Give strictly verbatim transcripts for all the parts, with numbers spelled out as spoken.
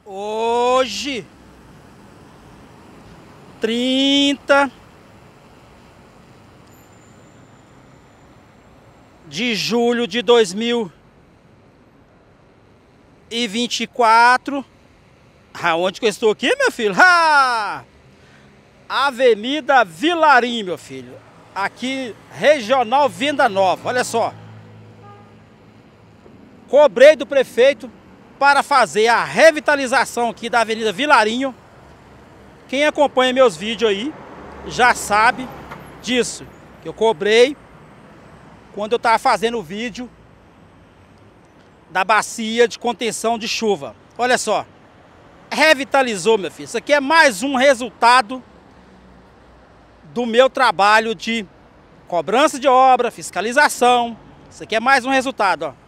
Hoje, trinta de julho de dois mil e vinte e quatro. Aonde que eu estou aqui, meu filho? Ah! Avenida Vilarim, meu filho. Aqui, Regional Venda Nova. Olha só. Cobrei do prefeito para fazer a revitalização aqui da Avenida Vilarinho. Quem acompanha meus vídeos aí já sabe disso. Que eu cobrei quando eu estava fazendo o vídeo da bacia de contenção de chuva. Olha só. Revitalizou, meu filho. Isso aqui é mais um resultado do meu trabalho de cobrança de obra, fiscalização. Isso aqui é mais um resultado, ó.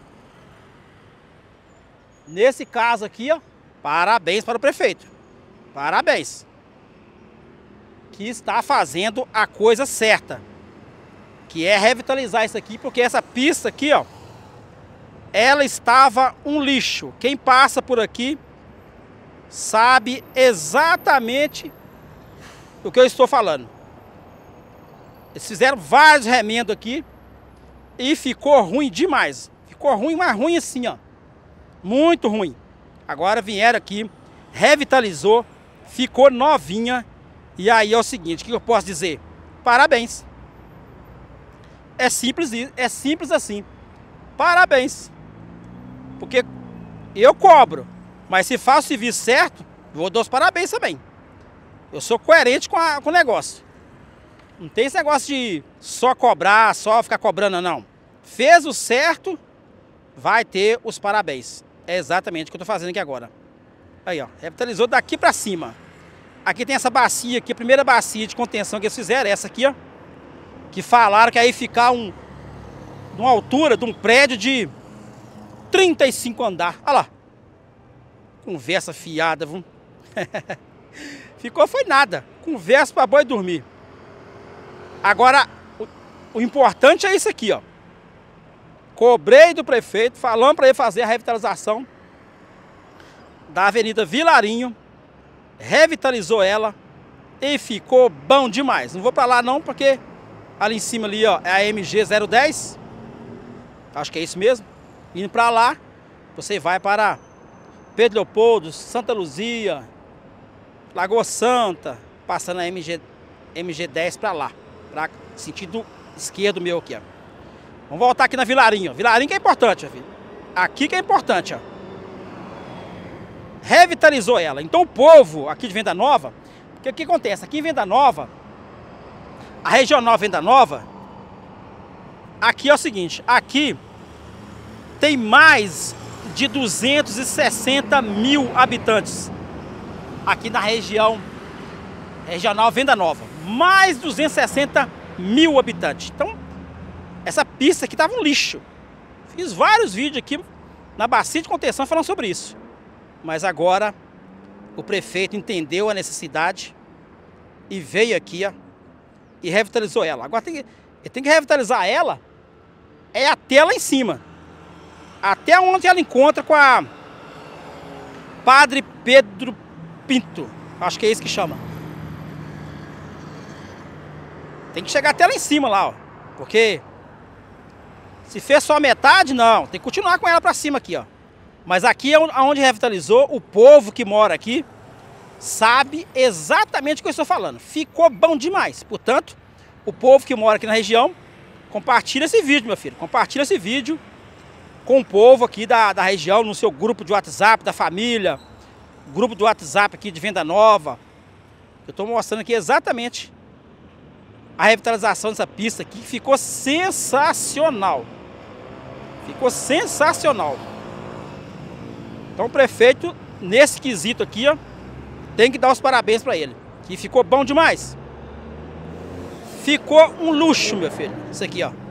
Nesse caso aqui, ó, parabéns para o prefeito. Parabéns. Que está fazendo a coisa certa. Que é revitalizar isso aqui, porque essa pista aqui, ó, ela estava um lixo. Quem passa por aqui sabe exatamente o que eu estou falando. Eles fizeram vários remendos aqui e ficou ruim demais. Ficou ruim, mas ruim assim, ó. Muito ruim. Agora vieram aqui, revitalizou, ficou novinha. E aí é o seguinte, o que eu posso dizer? Parabéns. É simples, é simples assim. Parabéns. Porque eu cobro, mas se faço o serviço certo, vou dar os parabéns também. Eu sou coerente com, a, com o negócio. Não tem esse negócio de só cobrar, só ficar cobrando, não. Fez o certo, vai ter os parabéns. É exatamente o que eu tô fazendo aqui agora. Aí, ó, revitalizou daqui pra cima. Aqui tem essa bacia aqui, a primeira bacia de contenção que eles fizeram, essa aqui, ó. Que falaram que aí ficar um, uma altura de um prédio de trinta e cinco andar. Olha lá. Conversa fiada, viu? Ficou foi nada. Conversa pra boi dormir. Agora, o, o importante é isso aqui, ó. Cobrei do prefeito, falando para ele fazer a revitalização da Avenida Vilarinho. Revitalizou ela e ficou bom demais. Não vou para lá não, porque ali em cima ali, ó, é a M G zero dez. Acho que é isso mesmo. Indo para lá, você vai para Pedro Leopoldo, Santa Luzia, Lagoa Santa, passando a M G, M G dez para lá, para sentido esquerdo meu aqui, ó. Vamos voltar aqui na Vilarinho. Vilarinho que é importante, filho. Aqui que é importante, ó. Revitalizou ela. Então o povo aqui de Venda Nova, porque o que acontece? Aqui em Venda Nova, a Regional Venda Nova, aqui é o seguinte, aqui tem mais de duzentos e sessenta mil habitantes. Aqui na região Regional Venda Nova. Mais de duzentos e sessenta mil habitantes. Então, essa pista aqui tava um lixo. Fiz vários vídeos aqui na bacia de contenção falando sobre isso. Mas agora o prefeito entendeu a necessidade e veio aqui, ó, e revitalizou ela. Agora tem que, ele tem que revitalizar ela é até lá em cima. Até onde ela encontra com a Padre Pedro Pinto. Acho que é isso que chama. Tem que chegar até lá em cima lá, ó. Porque se fez só metade, não. Tem que continuar com ela pra cima aqui, ó. Mas aqui é onde revitalizou, o povo que mora aqui sabe exatamente o que eu estou falando. Ficou bom demais. Portanto, o povo que mora aqui na região, compartilha esse vídeo, meu filho. Compartilha esse vídeo com o povo aqui da, da região, no seu grupo de WhatsApp, da família. Grupo do WhatsApp aqui de Venda Nova. Eu estou mostrando aqui exatamente a revitalização dessa pista aqui. Ficou sensacional. Ficou sensacional. Então o prefeito, nesse quesito aqui, ó, tem que dar os parabéns para ele. Que ficou bom demais. Ficou um luxo, meu filho. Isso aqui, ó.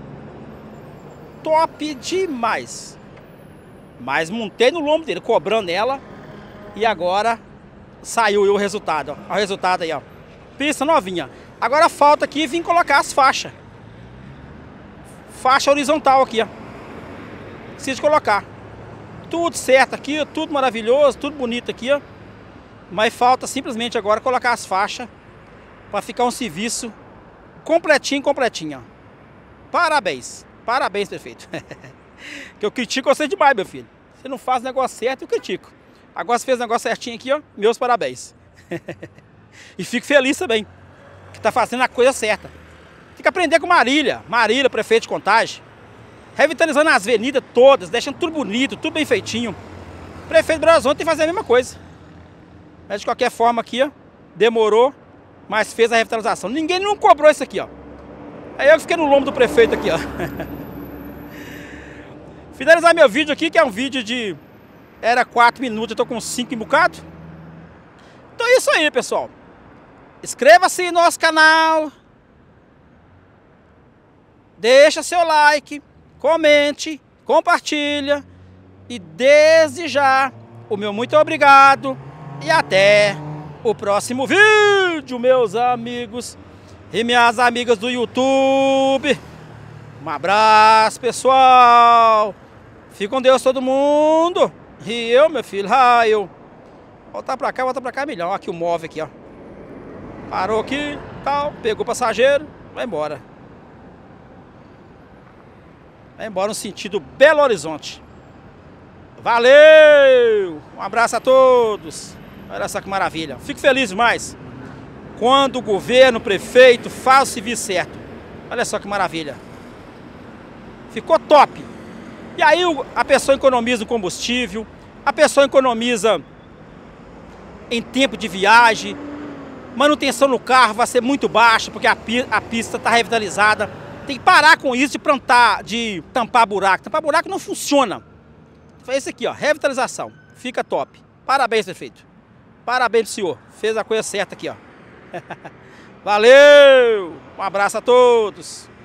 Top demais. Mas montei no lombo dele, cobrando ela. E agora saiu o resultado, ó. Olha o resultado aí, ó. Pista novinha. Agora falta aqui vir colocar as faixas. Faixa horizontal aqui, ó. Preciso colocar. Tudo certo aqui, tudo maravilhoso, tudo bonito aqui, ó. Mas falta simplesmente agora colocar as faixas para ficar um serviço completinho, completinho, ó. Parabéns, parabéns, prefeito. Que eu critico você demais, meu filho. Você não faz o negócio certo, eu critico. Agora você fez o negócio certinho aqui, ó. Meus parabéns. E fico feliz também, que tá fazendo a coisa certa. Tem que aprender com Marília. Marília, prefeito de Contagem. Revitalizando as avenidas todas, deixando tudo bonito, tudo bem feitinho. O prefeito de Belo Horizonte tem que fazer a mesma coisa. Mas de qualquer forma aqui, ó, demorou, mas fez a revitalização. Ninguém não cobrou isso aqui, ó. Aí eu fiquei no lombo do prefeito aqui, ó. Finalizar meu vídeo aqui, que é um vídeo de... Era quatro minutos, eu tô com cinco e bocado. Então é isso aí, pessoal. Inscreva-se no nosso canal. Deixa seu like. Comente, compartilha. E desde já, o meu muito obrigado. E até o próximo vídeo, meus amigos e minhas amigas do YouTube. Um abraço, pessoal. Fique com Deus todo mundo. E eu, meu filho, ah, eu. Voltar pra cá, voltar pra cá é melhor. Aqui o móvel aqui, ó. Parou aqui, tal, pegou o passageiro, vai embora. Vai embora no sentido Belo Horizonte. Valeu! Um abraço a todos. Olha só que maravilha. Fico feliz demais quando o governo, o prefeito faz o serviço certo. Olha só que maravilha. Ficou top. E aí a pessoa economiza o combustível, a pessoa economiza em tempo de viagem, manutenção no carro vai ser muito baixa, porque a, pi a pista está revitalizada. Tem que parar com isso de plantar, de tampar buraco. Tampar buraco não funciona. Foi isso aqui, ó, revitalização. Fica top. Parabéns, prefeito. Parabéns, senhor. Fez a coisa certa aqui, ó. Valeu! Um abraço a todos.